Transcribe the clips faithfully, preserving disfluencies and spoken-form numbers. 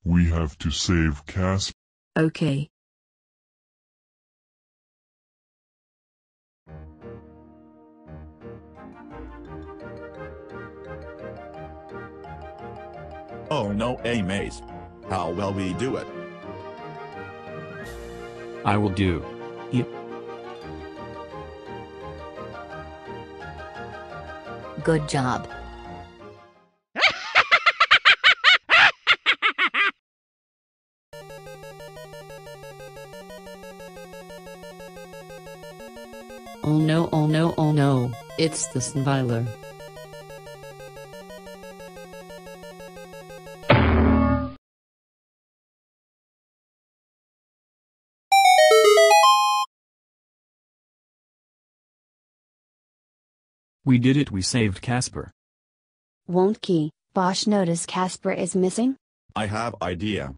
We have to save Casper. Okay. Oh no, a maze. How will we do it? I will do it. Good job. Oh no, oh no, oh no, it's the Smiler. We did it, we saved Casper. Won't Key Bosch notice Casper is missing? I have idea.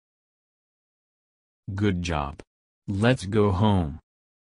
Good job. Let's go home.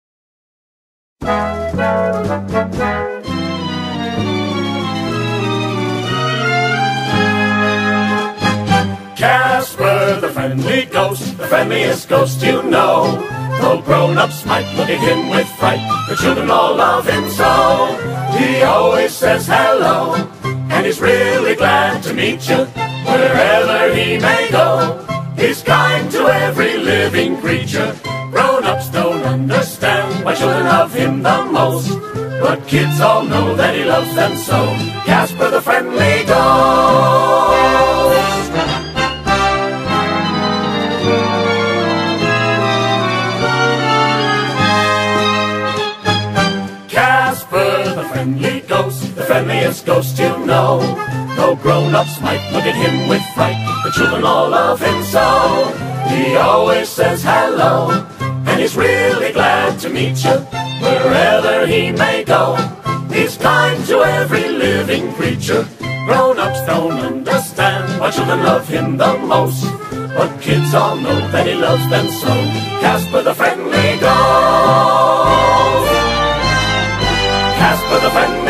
Casper, the friendly ghost, the friendliest ghost you know. Though grown-ups might look at him with fright, the children all love him so. He always says hello, and he's really glad to meet you, wherever he may go. He's kind to every living creature. Grown-ups don't understand why children love him the most, but kids all know that he loves them so. Casper the friendly ghost. Casper the friendly ghost, the friendliest ghost you know. Though grown-ups might look at him with fright, the children all love him so. He always says hello, and he's really glad to meet you, wherever he may go. He's kind to every living creature. Grown-ups don't understand why children love him the most, but kids all know that he loves them so. Casper the friendly ghost. Casper the friendly